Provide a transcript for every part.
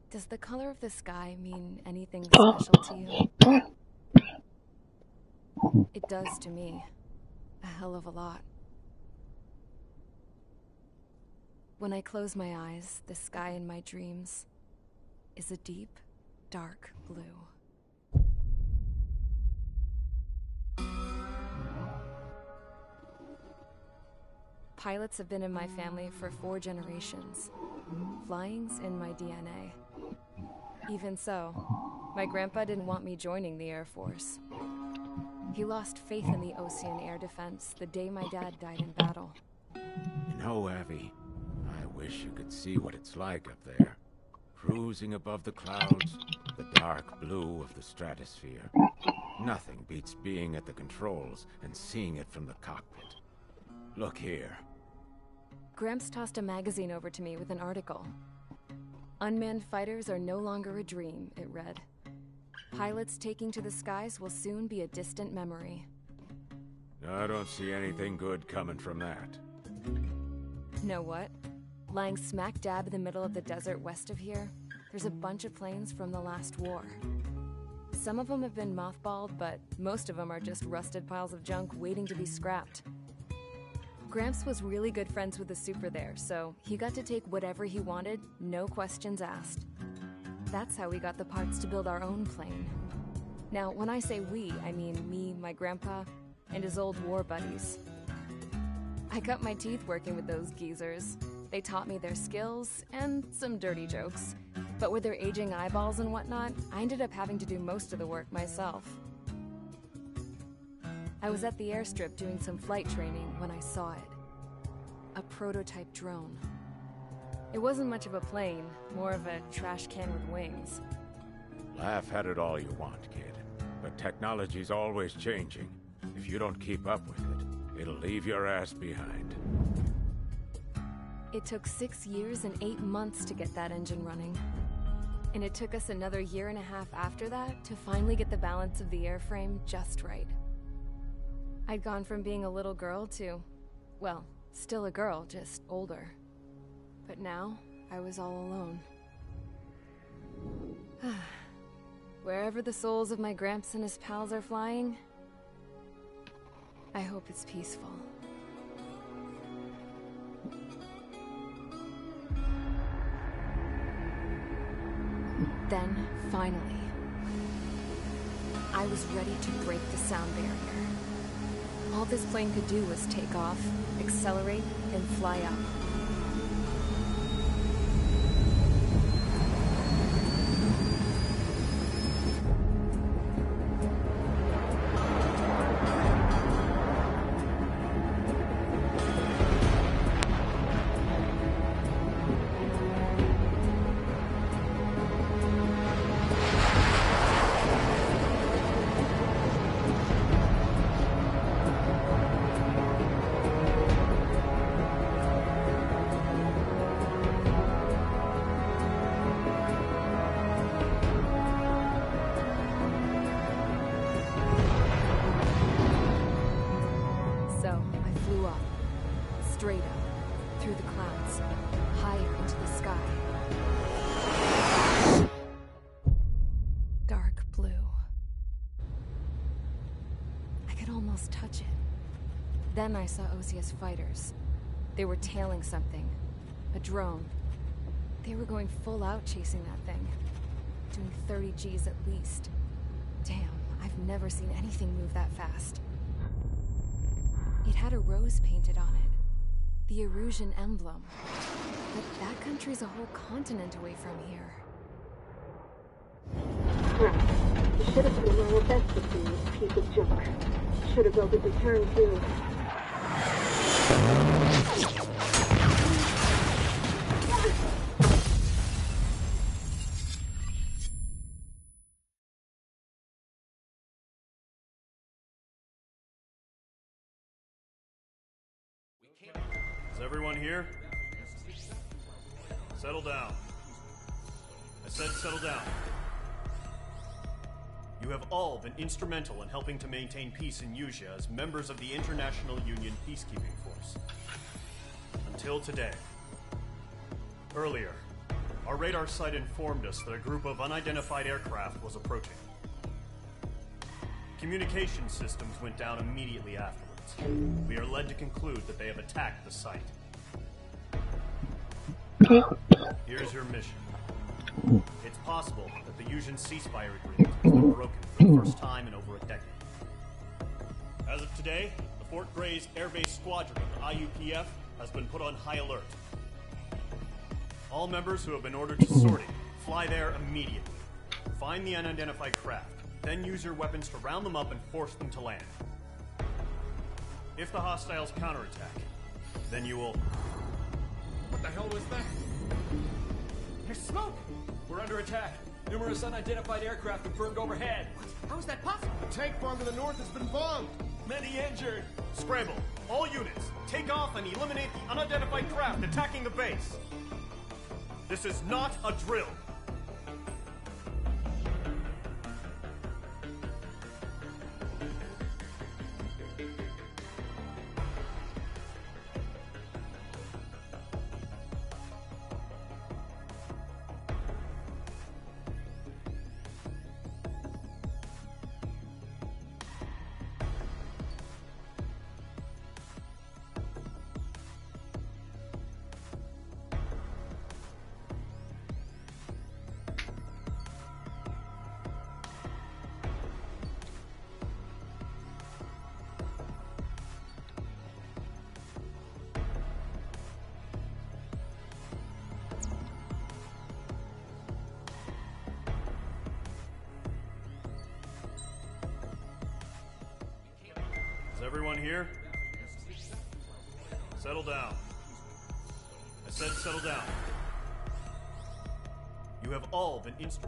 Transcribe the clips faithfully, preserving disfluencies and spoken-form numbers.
Does the color of the sky mean anything special to you? It does to me. A hell of a lot. When I close my eyes, the sky in my dreams is a deep, dark blue. Pilots have been in my family for four generations. Flying's in my D N A. Even so, my grandpa didn't want me joining the Air Force. He lost faith in the Osean air defense the day my dad died in battle. You know, Abby, I wish you could see what it's like up there. Cruising above the clouds, the dark blue of the stratosphere. Nothing beats being at the controls and seeing it from the cockpit. Look here. Gramps tossed a magazine over to me with an article. Unmanned fighters are no longer a dream, it read. Pilots taking to the skies will soon be a distant memory. I don't see anything good coming from that. Know what? Lying smack dab in the middle of the desert west of here, there's a bunch of planes from the last war. Some of them have been mothballed, but most of them are just rusted piles of junk waiting to be scrapped. Gramps was really good friends with the super there, so he got to take whatever he wanted, no questions asked. That's how we got the parts to build our own plane. Now, when I say we, I mean me, my grandpa, and his old war buddies. I cut my teeth working with those geezers. They taught me their skills, and some dirty jokes. But with their aging eyeballs and whatnot, I ended up having to do most of the work myself. I was at the airstrip doing some flight training when I saw it. A prototype drone. It wasn't much of a plane, more of a trash can with wings. Laugh at it all you want, kid. But technology's always changing. If you don't keep up with it, it'll leave your ass behind. It took six years and eight months to get that engine running. And it took us another year and a half after that to finally get the balance of the airframe just right. I'd gone from being a little girl to, well, still a girl, just older. But now, I was all alone. Wherever the souls of my Gramps and his pals are flying, I hope it's peaceful. Then, finally, I was ready to break the sound barrier. All this plane could do was take off, accelerate, and fly up. Straight up, through the clouds, higher into the sky. Dark blue. I could almost touch it. Then I saw Osea's fighters. They were tailing something. A drone. They were going full out chasing that thing. Doing thirty G's at least. Damn, I've never seen anything move that fast. It had a rose painted on it. The Erusian emblem. But that country's a whole continent away from here. Right. You should have put in my best to see this piece of junk. Should have built a deterrent too. Is everyone here? Settle down. I said settle down. You have all been instrumental in helping to maintain peace in Usea as members of the International Union Peacekeeping Force. Until today. Earlier, Our radar site informed us that a group of unidentified aircraft was approaching. Communication systems went down immediately afterwards. We are led to conclude that they have attacked the site. Here's your mission. It's possible that the Yuuzhan ceasefire agreement has been broken for the first time in over a decade. As of today, the Fort Grays Air Base Squadron of the I U P F has been put on high alert. All members who have been ordered to sortie, fly there immediately. Find the unidentified craft, then use your weapons to round them up and force them to land. If the hostiles counterattack, then you will... What the hell was that? There's smoke! We're under attack. Numerous unidentified aircraft confirmed overhead. What? How is that possible? The tank farm to the north has been bombed. Many injured. Scramble. All units, take off and eliminate the unidentified craft attacking the base. This is not a drill. Is everyone here? Settle down. I said settle down. You have all been instrumented.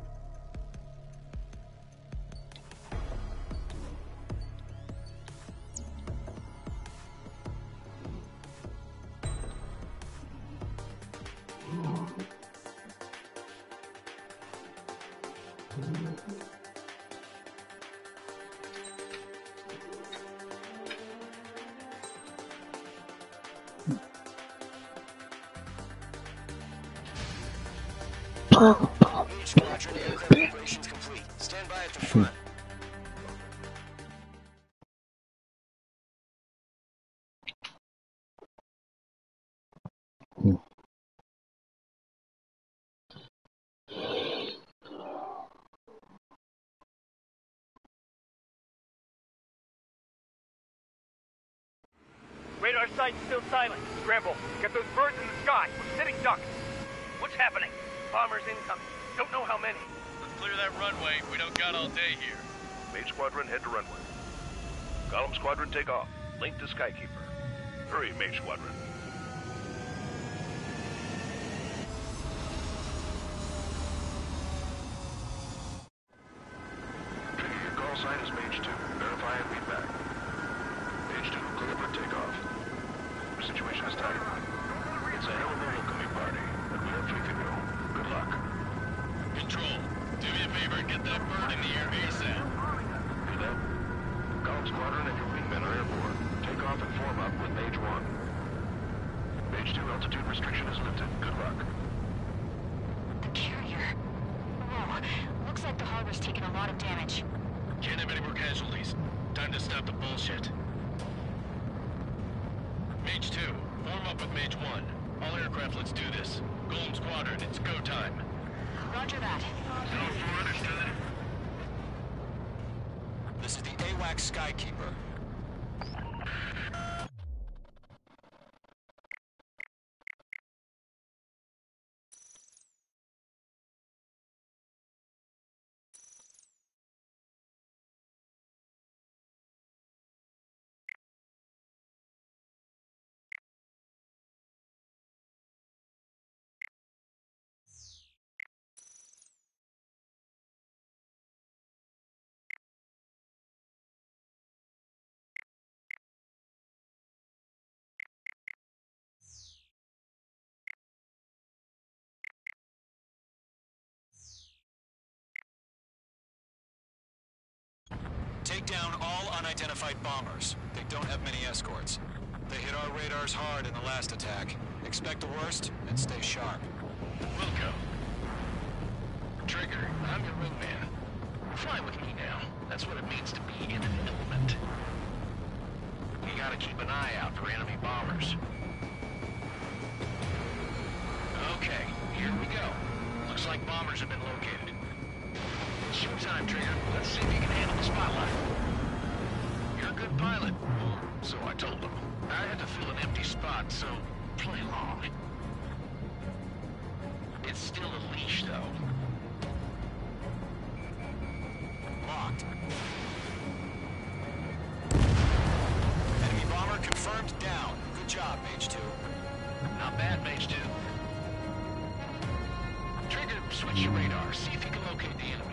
Squadron aircraft operations complete. Stand by at the front. Radar site's still silent. Scramble. Get those birds in the sky. We're sitting ducks. What's happening? Bombers incoming. Don't know how many. Clear that runway. We don't got all day here. Mage Squadron, head to runway. Golem Squadron, take off. Link to Skykeeper. Hurry, Mage Squadron. Trigger, your call sign is Mage two. Verify and read back. Mage two, clear for takeoff. Your situation is tight. It's a hell of a welcoming party, but we have faith in you. Good luck. Control, do me a favor and get that bird in the air ASAP. Hear that? Golem Squadron and your wingmen are airborne. Take off and form up with Mage one. Mage two, altitude restriction is lifted. Good luck. The carrier. Whoa. Looks like the harbor's taken a lot of damage. Can't have any more casualties. Time to stop the bullshit. Mage two, form up with Mage one. All aircraft, let's do this. Golem Squadron, it's go time. Roger that. Zone four understood. This is the AWACS Skykeeper. Take down all unidentified bombers. They don't have many escorts. They hit our radars hard in the last attack. Expect the worst and stay sharp. Wilco, Looks like bombers have been located. Showtime, Trigger. Let's see if you can handle the spotlight. You're a good pilot. Well, so I told them. I had to fill an empty spot, so play along. It's still a leash, though. Locked. Enemy bomber confirmed down. Good job, Mage two. Not bad, Mage two. Trigger, switch your radar. See if you can locate the enemy.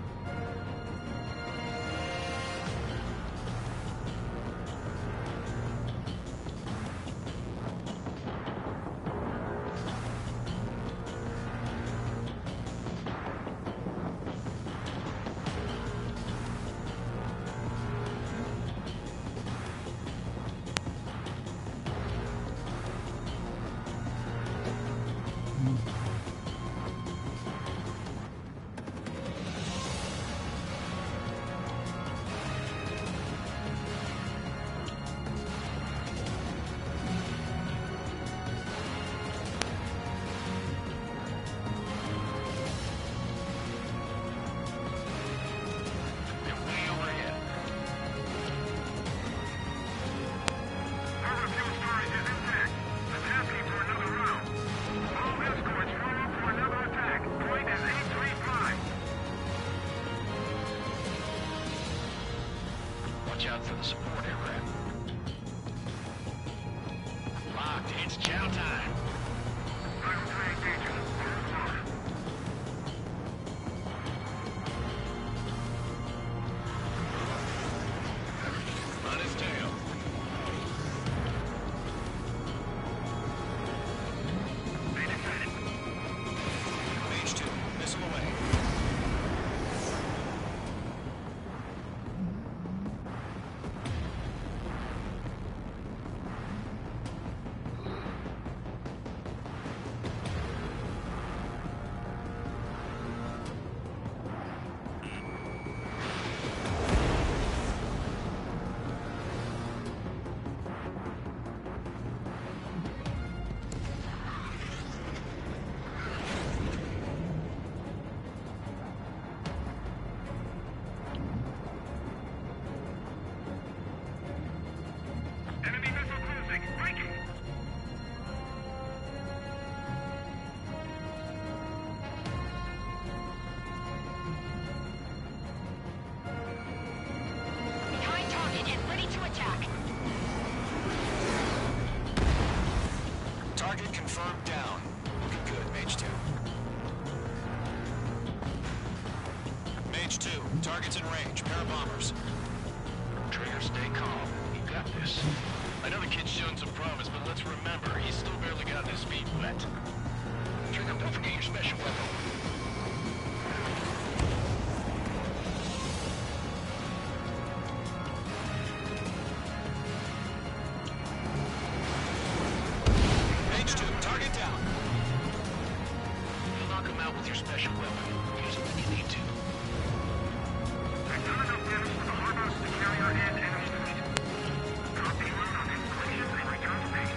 Out for the support aircraft. Locked. It's chow time. On his tail. Mage two, missile away. Target confirmed down. Looking good, Mage two. Mage two, target's in range. Pair of bombers. Trigger, stay calm. You got this. I know the kid's shown some promise, but let's remember, he's still barely gotten his feet wet. Trigger, don't forget your special weapon. With your special weapon. Use it when you need to. There's not enough damage for the harbors, the carrier, and enemy fleet. Drop anyone on installation and return to base.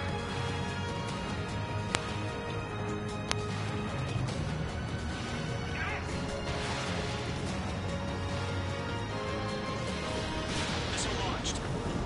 Missile launched.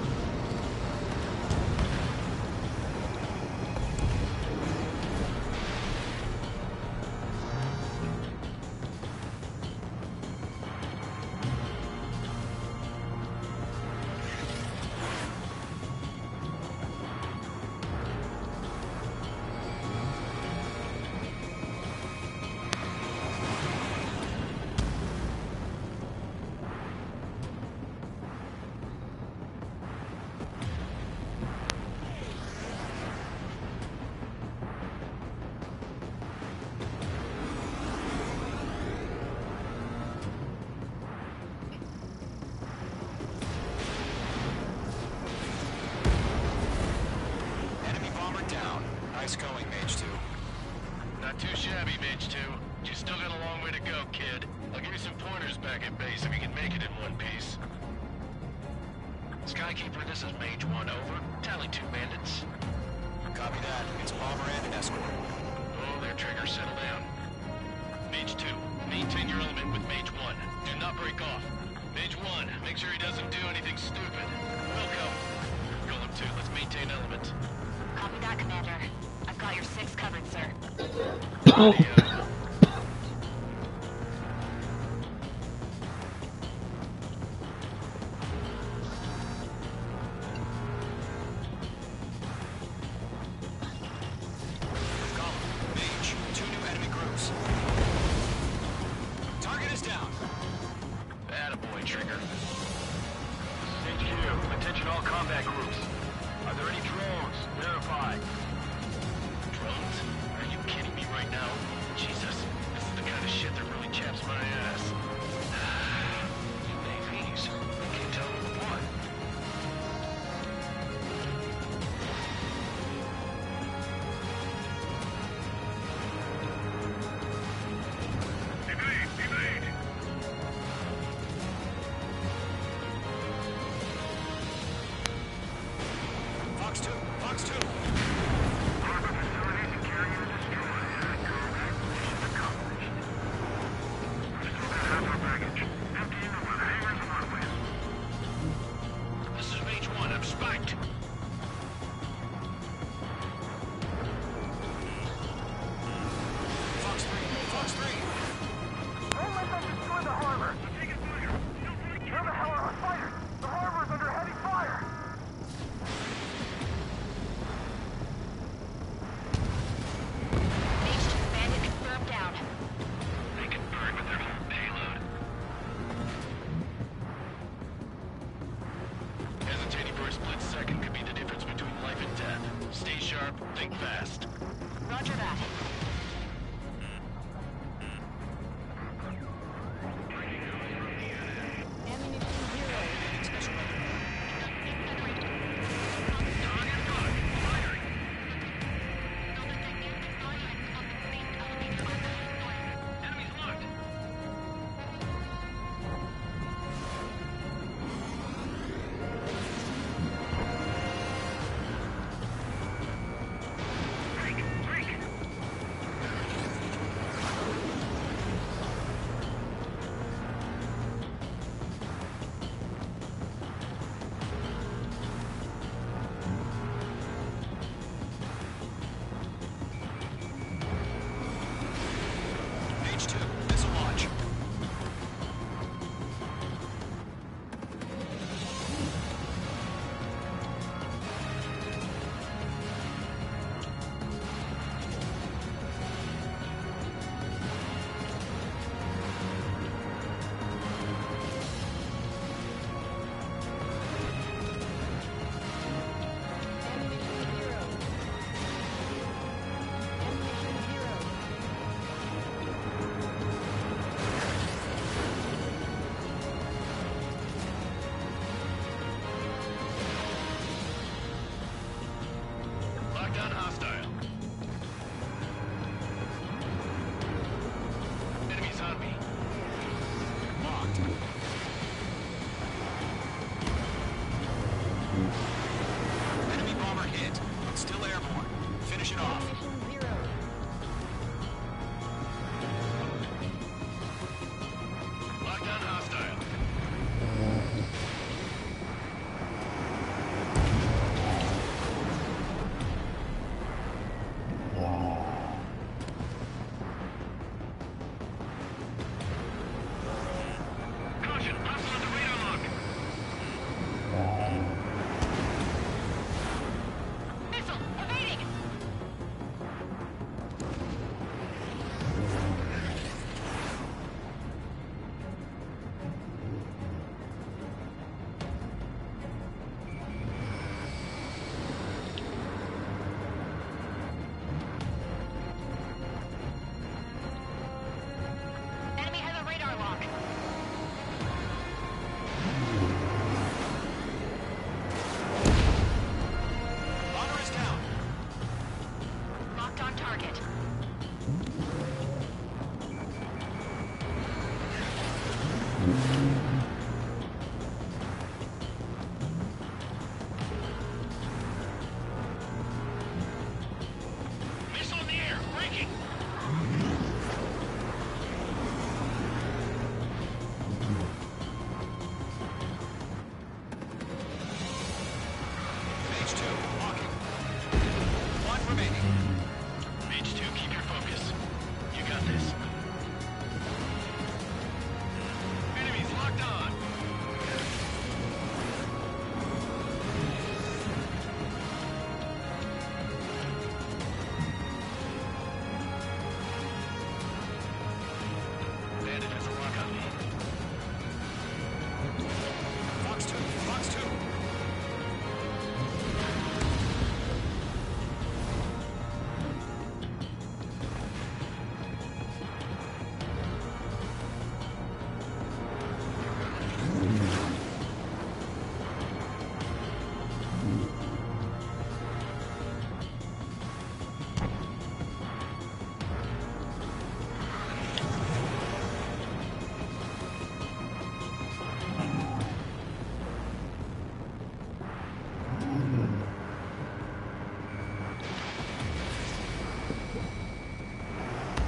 Nice going, Mage two. Not too shabby, Mage two. You still got a long way to go, kid. I'll give you some pointers back at base if you can make it in one piece. Skykeeper, this is Mage one, over. Tally two bandits. Copy that. It's bomber and an escort. Oh, their Trigger, settle down. break off. Mage one, make sure he doesn't do anything stupid. Wilco. Golem two, let's maintain element. Copy that, Commander. I've got your six covered, sir. Oh.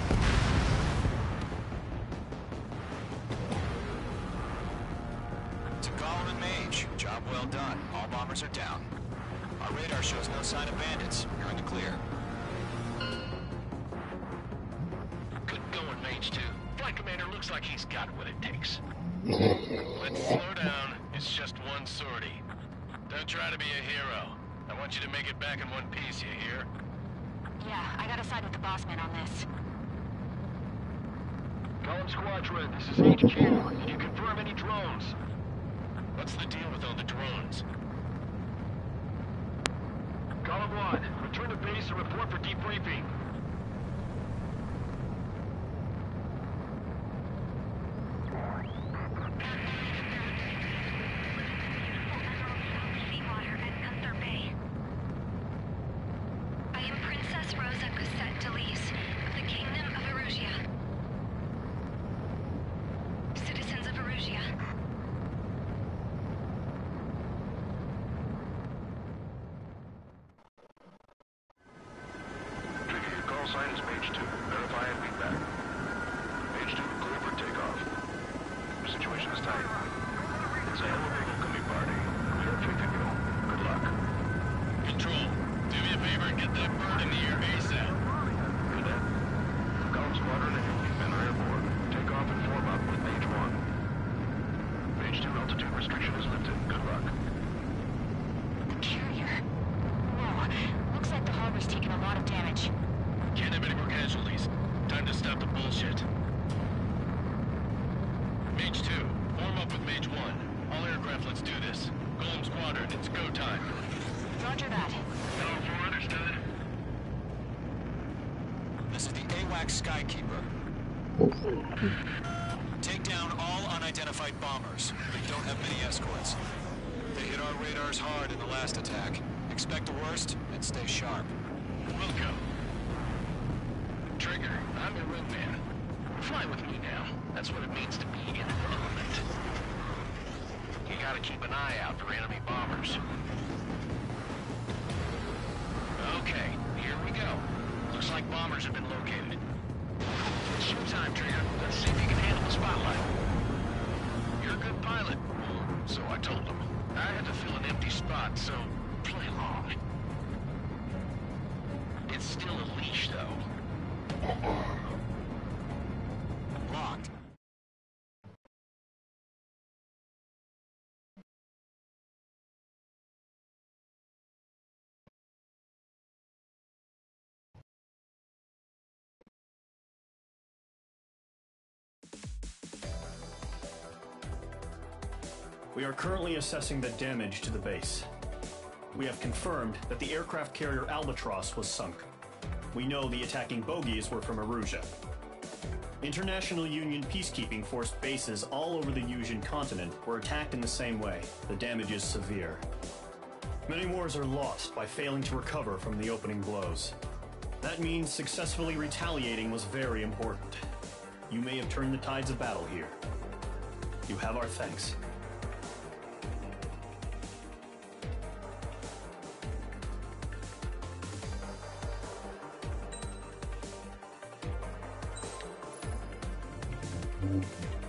To Gollum and Mage, job well done. All bombers are down. Our radar shows no sign of bandits. You're in the clear. Good going, Mage two. Flight Commander looks like he's got what it takes. Let's slow down. It's just one sortie. Don't try to be a hero. I want you to make it back in one piece, you hear? Yeah, I gotta side with the boss man on this. Column Squadron, this is H Q. Can you confirm any drones? What's the deal with all the drones? Column one, return to base and report for debriefing. Seawater at Gunther Bay. I am Princess Rosa Cosette Delise of the Kingdom of Erusia. Citizens of Erusia. Trigger, your call sign is Mage two. Verify and read back. Mage two, clear for takeoff. Your situation is tight. It's a hell of a welcoming party. We have faith in you. Good luck. Control, do me a favor and get that bird in the air ASAP. Cadet, Column Squadron and your men are airborne. Take off and form up with Mage one. Mage two, altitude restriction is lifted. Good luck. The carrier. Whoa, looks like the harbor's taken a lot of damage. Can't have any more casualties. Time to stop the bullshit. Mage two, form up with Mage one. All aircraft, let's do this. Golem Squadron, it's go time. Roger that. Column four, understood. This is the AWACS Skykeeper. Take down all unidentified bombers. They don't have many escorts. They hit our radars hard in the last attack. Expect the worst and stay sharp. Wilco. Trigger, I'm your wingman. Fly with me now. That's what it means to be in the element. You gotta keep an eye out for enemy bombers. Okay, here we go. Looks like bombers have been located. It's showtime, Trigger. Let's see if you can handle the spotlight. You're a good pilot. So I told them. I had to fill an empty spot, so play along. It's still a leash, though. Locked. We are currently assessing the damage to the base. We have confirmed that the aircraft carrier Albatross was sunk. We know the attacking bogies were from Erusia. International Union peacekeeping force bases all over the Yusian continent were attacked in the same way. The damage is severe. Many wars are lost by failing to recover from the opening blows. That means successfully retaliating was very important. You may have turned the tides of battle here. You have our thanks. Mm-hmm.